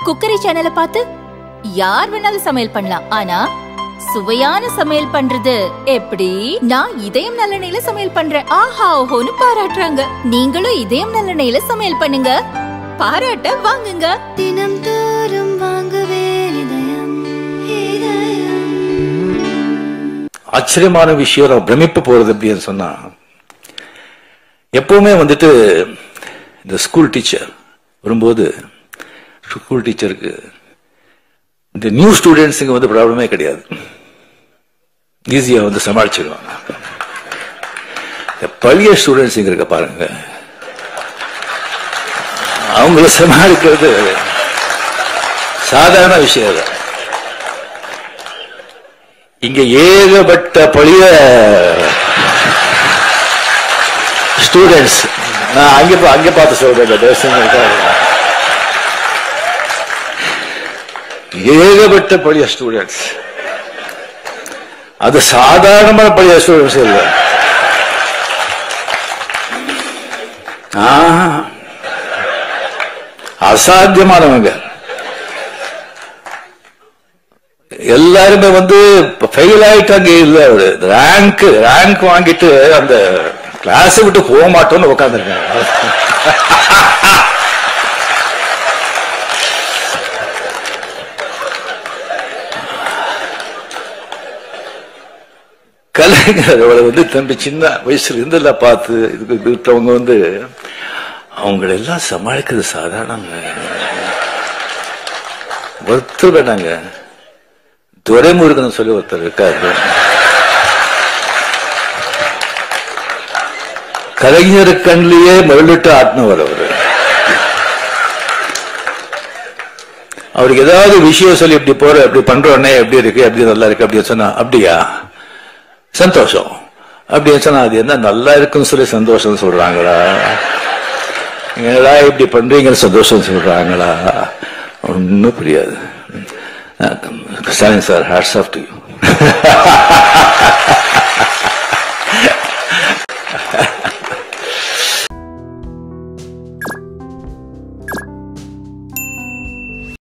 Cookery சேனலை பார்த்து யார் வேணாலும் சமையல் பண்ணலாம். ஆனா சுவையான சமையல் பண்றது எப்படி? நான் இதயம் நல்லெண்ணெயில சமையல் பண்றேன். ஆஹா ஓஹோன்னு பாராட்டுறாங்க. நீங்களும் இதயம் நல்லெண்ணெயில சமையல் பண்ணுங்க, பாராட்ட வாங்குங்க. தினம் தோறும் வாங்குவே இதயம் இதயம். ஆச்சரியமான விஷயம், பிரமிப்பு போறது அப்படின்னு சொன்னா, எப்பவுமே வந்துட்டு இந்த ஸ்கூல் டீச்சர் வரும்போது ஸ்கூல் டீச்சருக்கு இந்த நியூ ஸ்டூடெண்ட்ஸுங்க வந்து ப்ராப்ளமே கிடையாது, ஈஸியா வந்து சமாளிச்சிடுவாங்க. பழைய ஸ்டூடெண்ட்ஸ் இருக்க பாருங்க, அவங்கள சமாளிக்கிறது சாதாரண விஷயம் இல்லை. இங்க ஏகப்பட்ட பழைய ஸ்டூடெண்ட்ஸ், நான் அங்க பார்த்து சொல்றேன், ஏகப்பட்ட பழைய ஸ்டூடெண்ட்ஸ். அது சாதாரணமான பழைய ஸ்டூடெண்ட்ஸ் இல்ல, அசாத்தியமானவங்க. எல்லாருமே வந்து ஃபெயில் ஆயிட்டாங்க. இல்ல, ரேங்க் வாங்கிட்டு அந்த கிளாஸ் விட்டு போக மாட்டோம்னு உட்காந்துருக்காங்க. கலைஞர் வந்து தம்பி சின்ன வயசுல இருந்தெல்ல பார்த்து இதுக்கு விட்டவங்க வந்து அவங்களை எல்லாம் சமாளிக்கிறது சாதாரணங்க. ஒருத்தர் வேணாங்க, துரைமுருகன் சொல்லி ஒருத்தர் இருக்காரு, கலைஞர் கண்ணிலேயே மருளிட்டு ஆட்டினவர் அவரு. அவருக்கு ஏதாவது விஷயம் சொல்லி இப்படி போற இப்படி பண்றோன்னே எப்படி இருக்கு, எப்படி நல்லா இருக்கு அப்படின்னு சொன்னா, அப்படியா சந்தோஷம் அப்படின்னு சொன்னா, அது என்ன நல்லா இருக்குன்னு சொல்லி சந்தோஷம் சொல்றாங்களா, ஏதா இப்படி பண்றீங்கன்னு சந்தோஷம் சொல்றாங்களா, ஒன்னும் புரியாது. Stalin sir, hats off to you.